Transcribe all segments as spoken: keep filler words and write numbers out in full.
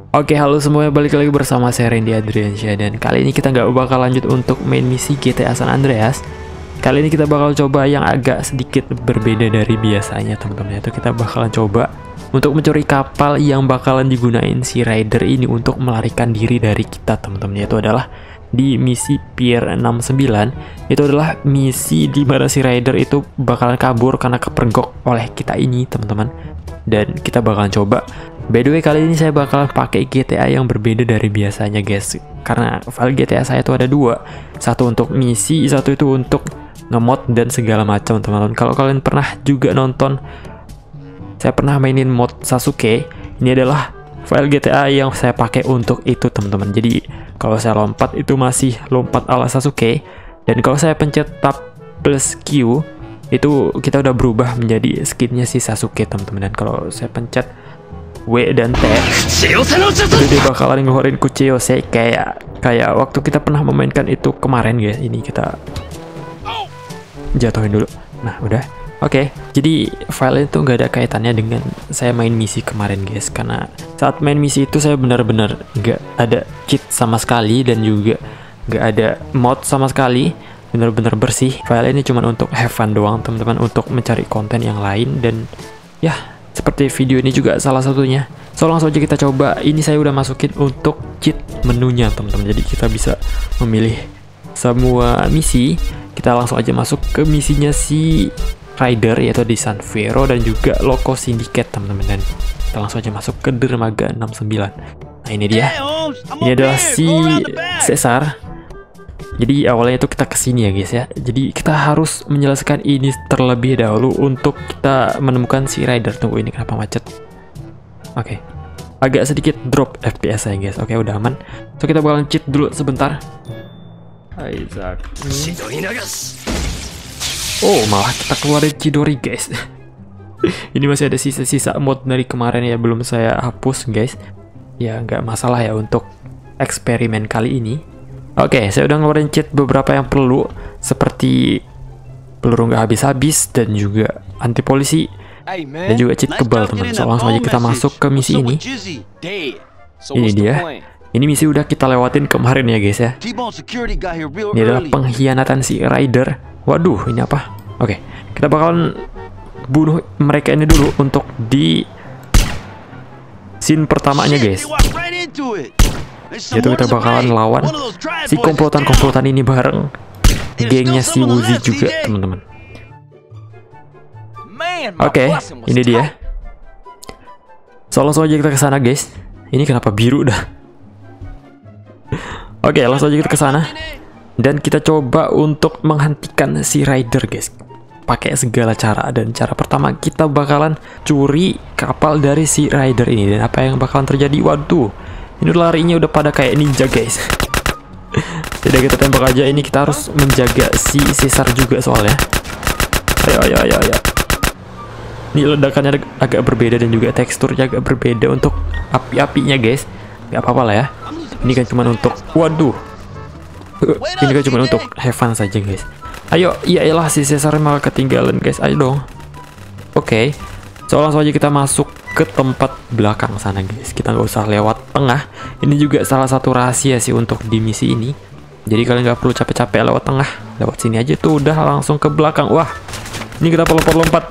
Oke, halo semuanya, balik lagi bersama saya Randy Adriansyah. Dan kali ini kita nggak bakal lanjut untuk main misi G T A San Andreas. Kali ini kita bakal coba yang agak sedikit berbeda dari biasanya, teman-teman. Itu kita bakalan coba untuk mencuri kapal yang bakalan digunain si Rider ini untuk melarikan diri dari kita, teman-teman. Itu adalah di misi Pier enam puluh sembilan. Itu adalah misi di mana si Rider itu bakalan kabur karena kepergok oleh kita ini, teman-teman. Dan kita bakalan coba. By the way, kali ini saya bakalan pakai G T A yang berbeda dari biasanya, guys. Karena file G T A saya itu ada dua, satu untuk misi, satu itu untuk ngemod dan segala macam, teman-teman. Kalau kalian pernah juga nonton, saya pernah mainin mod Sasuke. Ini adalah file G T A yang saya pakai untuk itu, teman-teman. Jadi kalau saya lompat itu masih lompat ala Sasuke, dan kalau saya pencet tab plus Q itu kita udah berubah menjadi skinnya si Sasuke, teman-teman. Dan kalau saya pencet W dan T itu dia bakalan ngeluarin Kuchiyose kayak kayak waktu kita pernah memainkan itu kemarin, guys. Ini kita jatuhin dulu. Nah, udah. Oke, okay. Jadi file itu nggak ada kaitannya dengan saya main misi kemarin, guys. Karena saat main misi itu saya benar-benar nggak ada cheat sama sekali dan juga nggak ada mod sama sekali. Benar-benar bersih. File ini cuma untuk have fun doang, teman-teman, untuk mencari konten yang lain. Dan ya, seperti video ini juga salah satunya. So, langsung aja kita coba. Ini saya udah masukin untuk cheat menunya, teman-teman. Jadi kita bisa memilih semua misi. Kita langsung aja masuk ke misinya si Rider, yaitu di San Fierro dan juga Loco Syndicate, teman-teman. Dan kita langsung aja masuk ke dermaga enam puluh sembilan. Nah, ini dia. Ini adalah si Caesar. Jadi awalnya itu kita kesini ya, guys ya. Jadi kita harus menyelesaikan ini terlebih dahulu untuk kita menemukan si Rider. Tunggu, ini kenapa macet? Oke, okay. Agak sedikit drop F P S ya, guys. Oke, okay, udah aman. So kita bakalan cheat dulu sebentar. Isaac. Oh, malah kita keluarin Chidori, guys. Ini masih ada sisa-sisa mod dari kemarin ya, belum saya hapus, guys. Ya nggak masalah ya untuk eksperimen kali ini. Oke, okay, saya udah ngeluarin cheat beberapa yang perlu, seperti peluru nggak habis-habis dan juga anti polisi dan juga cheat kebal, teman. So, langsung aja kita masuk ke misi ini. Ini dia. Ini misi udah kita lewatin kemarin ya, guys ya. Ini adalah pengkhianatan si Rider. Waduh, ini apa? Oke, okay, kita bakalan bunuh mereka ini dulu untuk di scene pertamanya, guys. Yaitu kita bakalan lawan si komplotan-komplotan ini bareng gengnya si Woozie juga, teman-teman. Oke, okay, ini dia. So, langsung aja kita ke sana, guys. Ini kenapa biru dah? Oke, okay, langsung aja kita ke sana dan kita coba untuk menghentikan si Rider, guys. Pakai segala cara, dan cara pertama kita bakalan curi kapal dari si Rider ini. Dan apa yang bakalan terjadi? Waduh, ini larinya udah pada kayak ninja, guys. Tidak, kita tembak aja. Ini kita harus menjaga si Caesar juga soalnya. Ayo, ayo, ayo, ayo. Ini ledakannya agak berbeda dan juga teksturnya agak berbeda untuk api-apinya, guys. Gak apa-apa lah ya. Ini kan cuma untuk, waduh. Ini kan cuma untuk have fun saja, guys. Ayo, iyalah si Caesar malah ketinggalan, guys. Ayo dong. Oke. Okay. So, langsung aja kita masuk ke tempat belakang sana, guys. Kita nggak usah lewat tengah. Ini juga salah satu rahasia sih untuk di misi ini. Jadi kalian nggak perlu capek-capek lewat tengah. Lewat sini aja tuh udah langsung ke belakang. Wah, ini kita lompat-lompat.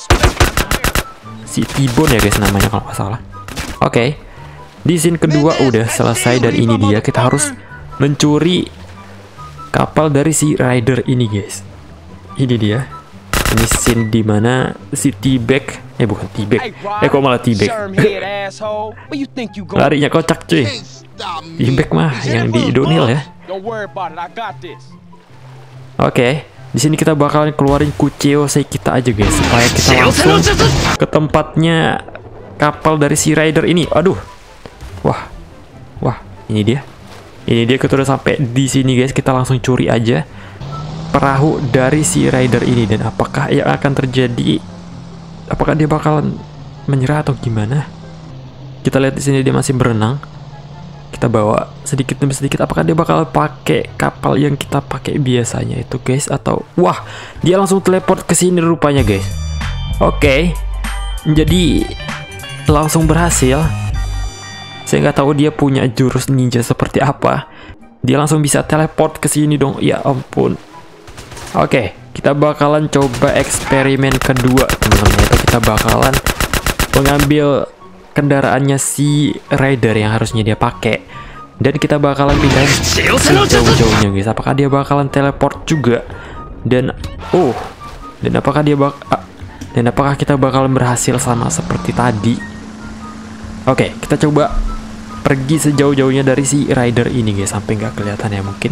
Si T-Bone ya, guys, namanya kalau nggak salah. Oke, okay. Di scene kedua udah selesai dan ini dia. Kita harus mencuri kapal dari si Rider ini, guys. Ini dia. Ini scene dimana si T-Bag, eh bukan T-Bag, eh kok malah T-Bag. Larinya kocak, cuy. T-Bag mah yang di Donil ya. Oke, okay. Di sini kita bakalan keluarin Kuchiyose kita aja, guys, supaya kita langsung ke tempatnya kapal dari si Rider ini. Aduh, wah, wah, ini dia, ini dia. Kita udah sampai di sini, guys. Kita langsung curi aja perahu dari si Rider ini. Dan apakah yang akan terjadi? Apakah dia bakalan menyerah atau gimana? Kita lihat di sini dia masih berenang. Kita bawa sedikit demi sedikit. Apakah dia bakal pakai kapal yang kita pakai biasanya itu, guys? Atau wah, dia langsung teleport ke sini rupanya, guys. Oke, okay. Jadi langsung berhasil. Saya nggak tahu dia punya jurus ninja seperti apa. Dia langsung bisa teleport ke sini dong. Ya ampun. Oke, kita bakalan coba eksperimen kedua, teman-teman. Itu kita bakalan mengambil kendaraannya si Rider yang harusnya dia pakai, dan kita bakalan pindahin sejauh-jauhnya, guys. Apakah dia bakalan teleport juga? Dan oh, dan apakah dia bak dan apakah kita bakalan berhasil sama seperti tadi? Oke, kita coba pergi sejauh-jauhnya dari si Rider ini, guys, sampai nggak kelihatan ya mungkin.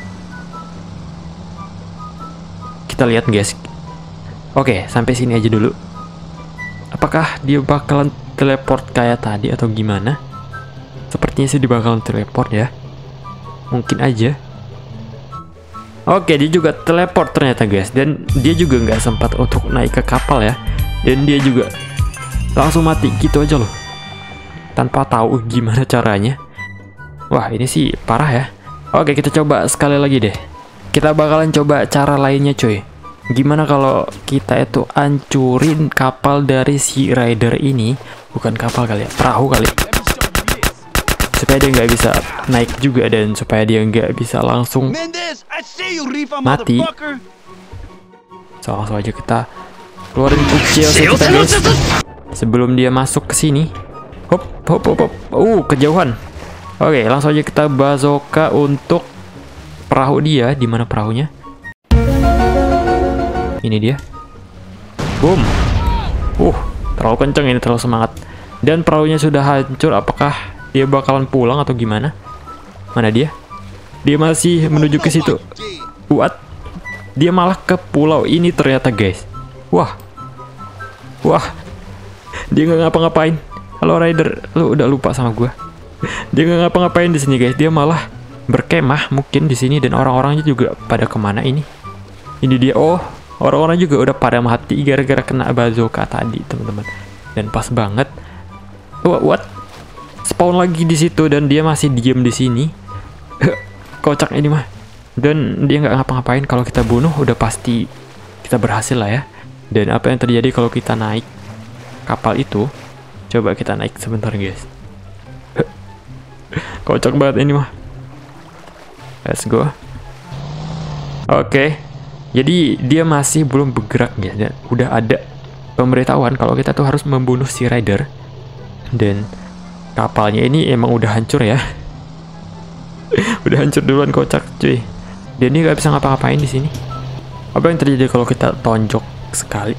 Kita lihat, guys. Oke, sampai sini aja dulu. Apakah dia bakalan teleport kayak tadi atau gimana? Sepertinya sih dia bakalan teleport ya. Mungkin aja. Oke, dia juga teleport ternyata, guys. Dan dia juga nggak sempat untuk naik ke kapal ya. Dan dia juga langsung mati gitu aja loh, tanpa tahu gimana caranya. Wah, ini sih parah ya. Oke, kita coba sekali lagi deh. Kita bakalan coba cara lainnya, coy. Gimana kalau kita itu hancurin kapal dari si Rider ini? Bukan kapal kali ya, perahu kali. Supaya dia nggak bisa naik juga, dan supaya dia nggak bisa langsung mati. So, langsung aja kita keluarin kucil kita, guys, sebelum dia masuk ke sini. Hop, hop, hop, hop. Uh, kejauhan. Oke, langsung aja kita bazooka untuk perahu dia. Di mana perahunya? Ini dia. Boom. Uh, terlalu kenceng ini, terlalu semangat. Dan perahunya sudah hancur. Apakah dia bakalan pulang atau gimana? Mana dia? Dia masih menuju ke situ. What? Dia malah ke pulau ini ternyata, guys. Wah. Wah. Dia nggak ngapa-ngapain. Halo Rider, lu udah lupa sama gua. Dia nggak ngapa-ngapain di sini, guys. Dia malah berkemah mungkin di sini, dan orang-orangnya juga pada kemana ini? Ini dia. Oh, orang-orang juga udah pada mati gara-gara kena bazooka tadi, teman-teman. Dan pas banget. What? What? Spawn lagi di situ, dan dia masih diem di sini. Kocak ini mah. Dan dia nggak ngapa-ngapain. Kalau kita bunuh udah pasti kita berhasil lah ya. Dan apa yang terjadi kalau kita naik kapal itu? Coba kita naik sebentar, guys. Kocak banget ini mah. Let's go. Oke, okay. Jadi dia masih belum bergerak, guys. Dan udah ada pemberitahuan kalau kita tuh harus membunuh si Rider. Dan kapalnya ini emang udah hancur ya. Udah hancur duluan, kocak cuy. Dan dia nggak bisa ngapa-ngapain di sini. Apa yang terjadi kalau kita tonjok sekali?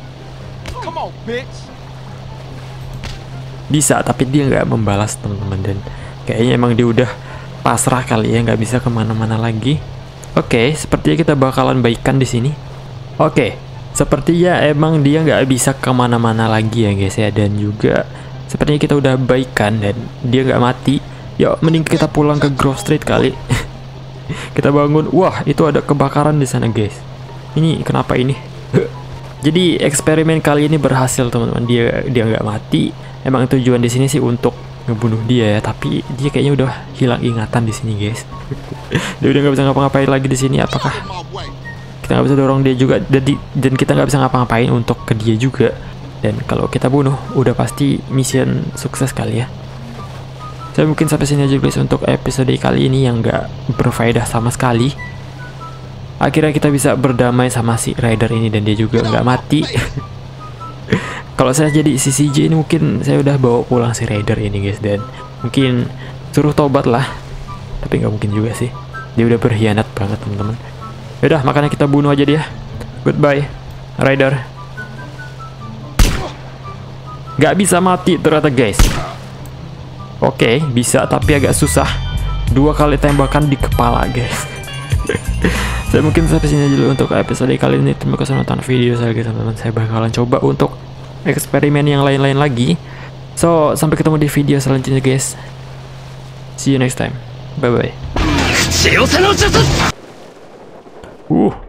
Bisa, tapi dia nggak membalas, teman-teman. Dan kayaknya emang dia udah pasrah kali ya, nggak bisa kemana-mana lagi. Oke, okay, sepertinya kita bakalan baikan di sini. Oke, okay, sepertinya emang dia nggak bisa kemana-mana lagi ya, guys ya. Dan juga sepertinya kita udah baikan dan dia nggak mati. Yuk, mending kita pulang ke Grove Street kali. Kita bangun. Wah, itu ada kebakaran di sana, guys. Ini kenapa ini? Jadi eksperimen kali ini berhasil, teman-teman. Dia dia nggak mati. Emang tujuan di sini sih untuk ngebunuh dia ya, tapi dia kayaknya udah hilang ingatan di sini, guys. Dia udah nggak bisa ngapa-ngapain lagi di sini. Apakah kita nggak bisa dorong dia juga? Jadi dan kita nggak bisa ngapa-ngapain untuk ke dia juga. Dan kalau kita bunuh, udah pasti mission sukses kali ya. Saya mungkin sampai sini aja, guys, untuk episode kali ini yang nggak berfaedah sama sekali. Akhirnya kita bisa berdamai sama si Rider ini dan dia juga nggak mati. Kalau saya jadi si C J ini mungkin saya udah bawa pulang si Rider ini, guys, dan mungkin suruh tobat lah. Tapi nggak mungkin juga sih. Dia udah berkhianat banget, teman-teman. Yaudah, makanya kita bunuh aja dia. Goodbye, Rider. Nggak bisa mati ternyata, guys. Oke, bisa, tapi agak susah. Dua kali tembakan di kepala, guys. Saya mungkin sampai sini aja dulu untuk episode kali ini. Terima kasih nonton video saya, guys, teman-teman. Saya bakalan coba untuk eksperimen yang lain-lain lagi. So, sampai ketemu di video selanjutnya, guys. See you next time. Bye-bye. Uh.